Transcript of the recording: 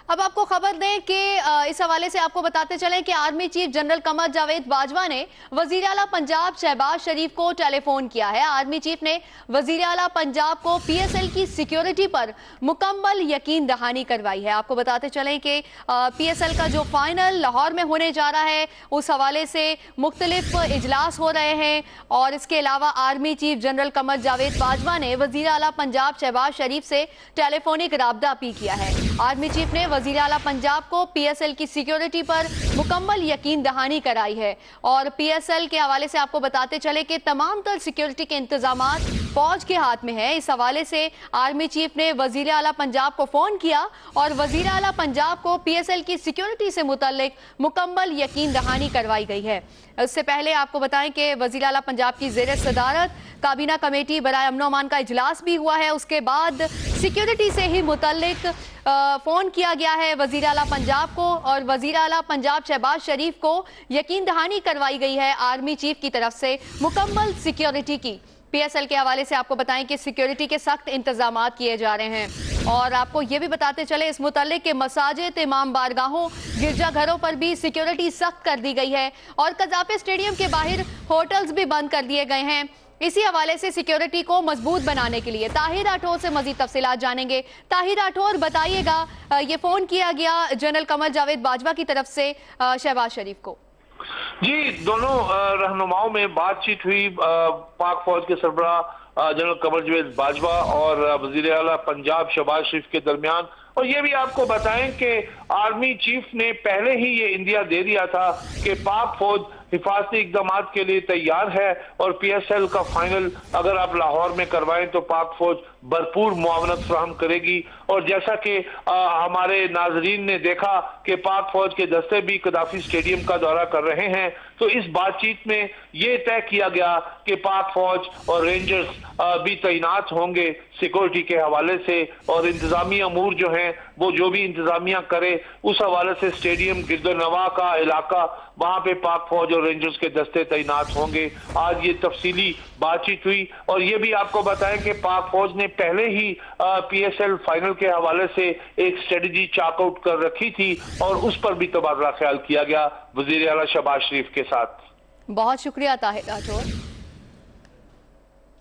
अब आपको खबर दें कि इस हवाले से आपको बताते चलें कि army chief general Qamar Javed Bajwa ने वजीर आला पंजाब शहबाज शरीफ को टेलीफोन किया है। आर्मी चीफ ने वजीर आला पंजाब को पीएसएल की सिक्योरिटी पर मुकम्मल यकीन दहानी करवाई है। आपको बताते चलें कि पीएसएल का जो फाइनल लाहौर में होने जा रहा है उस हवाले से मुख्तलिफ इजलास हो रहे हैं और इसके अलावा army chief general Qamar Javed Bajwa ने वजीर आला पंजाब शहबाज शरीफ से टेलीफोनिक राब्ता भी किया है। आर्मी चीफ ने वजीर आला पंजाब को पीएसएल की सिक्योरिटी पर मुकम्मल यकीन दहानी कराई है और पीएसएल के हवाले से आपको बताते चले कि तमाम तर सिक्योरिटी के इंतजामात फौज के हाथ में है। इस हवाले से आर्मी चीफ ने वजीर आला पंजाब को फोन किया और वजीर आला पंजाब को पीएसएल की सिक्योरिटी से मुतल्लिक मुकम्मल यकीन दहानी करवाई गई है। इससे पहले आपको बताएं कि वजीर आला पंजाब की ज़ेरे सदारत काबीना कमेटी बराए अमन अमान का इजलास भी हुआ है। उसके बाद सिक्योरिटी से ही मुतल्लिक फोन किया गया है वजीर आला पंजाब को और वजीर आला पंजाब शहबाज शरीफ को यकीन दहानी करवाई गई है आर्मी चीफ की तरफ से मुकम्मल सिक्योरिटी की। पीएसएल के हवाले से आपको बताएं कि सिक्योरिटी के सख्त इंतजाम किए जा रहे हैं और आपको ये भी बताते चले इस मुतालिक के मसाजिद, इमाम बारगाहों, गिरजाघरों पर भी सिक्योरिटी सख्त कर दी गई है और कजाफे स्टेडियम के बाहर होटल्स भी बंद कर दिए गए हैं। इसी हवाले से सिक्योरिटी को मजबूत बनाने के लिए ताहिर राठौर से मजीद तफसीलात जानेंगे। ताहिर राठौर, बताइएगा, ये फोन किया गया जनरल कमर जावेद बाजवा की तरफ से शहबाज शरीफ को। जी, दोनों रहनुमाओं में बातचीत हुई पाक फौज के सरबराह जनरल कमर जावेद बाजवा और वजीर आला पंजाब शहबाज शरीफ के दरमियान। और ये भी आपको बताएं कि आर्मी चीफ ने पहले ही ये इंदिया दे दिया था कि पाक फौज हिफाजती इकदाम के लिए तैयार है और पीएसएल का फाइनल अगर आप लाहौर में करवाएं तो पाक फौज भरपूर मुआवनत फराहम करेगी। और जैसा कि हमारे नाजरीन ने देखा कि पाक फौज के दस्ते भी कदाफी स्टेडियम का दौरा कर रहे हैं, तो इस बातचीत में ये तय किया गया कि पाक फौज और रेंजर्स भी तैनात होंगे सिक्योरिटी के हवाले से और इंतजामी अमूर जो हैं वो जो भी इंतजामिया करे उस हवाले से स्टेडियम गिरदोनवा का इलाका वहां पे पाक फौज और रेंजर्स के दस्ते तैनात होंगे। आज ये तफसीली बातचीत हुई और ये भी आपको बताएं कि पाक फौज ने पहले ही पीएसएल फाइनल के हवाले से एक स्ट्रेटजी चाकआउट कर रखी थी और उस पर भी तबादला ख्याल किया गया वजीर आला शहबाज शरीफ के साथ। बहुत शुक्रिया ताहिर राठौर।